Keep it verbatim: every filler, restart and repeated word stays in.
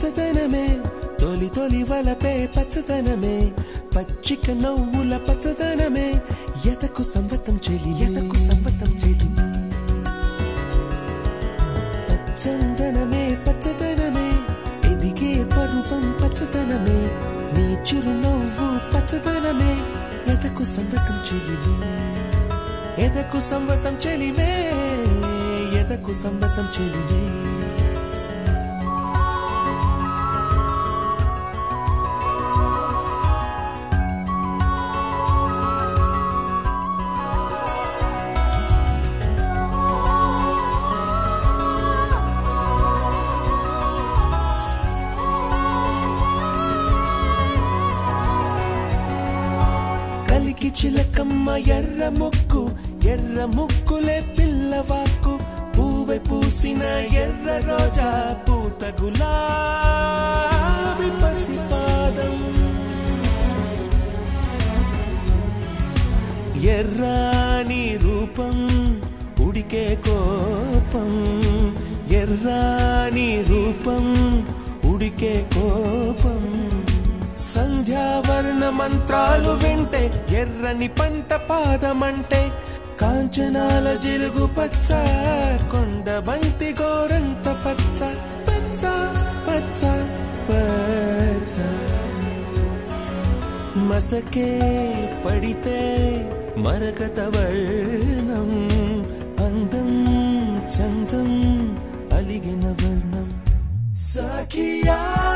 పచ్చదనమే తొలి తొలి వలపే పచ్చదనమే పచ్చిక నవ్వుల పచ్చదనమే ఎదకు సంవతం చెలి ఎదకు సంవతం చెలి పచ్చదనమే పచ్చదనమే ఎదిగే పరువం పచ్చదనమే నీ చిరునవ్వు పచ్చదనమే ఎదకు సంవతం చెలివే ఎదకు సంవతం చెలివే ఎదకు సంవతం చెలివే కలికి చిలకమ్మ ఎర్ర ముక్కు ఎర్ర ముక్కులే పిల్లవాకు పూవె పూసిన ఎర్ర రోజా పూత గులాబీ పసిపాదం ఎర్రాని రూపం ఉడికే కోపం ఎర్రాని రూపం ఉడికే కోపం సంధ్యావర్ణ మంత్రాలు వింటే ఎర్రని పంట పాదమంటే కాంచనాల జిలుగు పచ్చ కొండ బంతి గోరంత పచ్చ పచ్చ పచ్చ పచ్చ మసకే పడితే మరకత వర్ణం అందం చందం అలిగిన వర్ణం సఖియా